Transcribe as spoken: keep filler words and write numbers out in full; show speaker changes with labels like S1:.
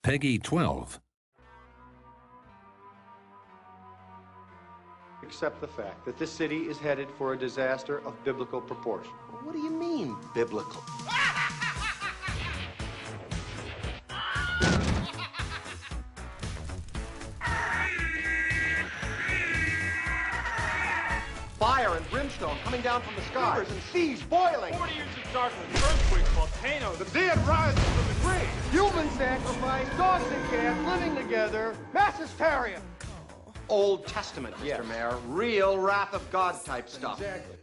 S1: Peggy twelve.
S2: Accept the fact that this city is headed for a disaster of biblical proportion.
S3: What do you mean, biblical? Fire and brimstone coming down from the sky. Rivers and seas boiling.
S4: Forty years of darkness, earthquakes, volcanoes.
S3: The dead rise from the grave.
S2: Human sacrifice, dogs and cats living together, mass hysteria.
S3: Old Testament, Mister
S2: Yes.
S3: Mayor. Real wrath of God type stuff.
S2: Exactly.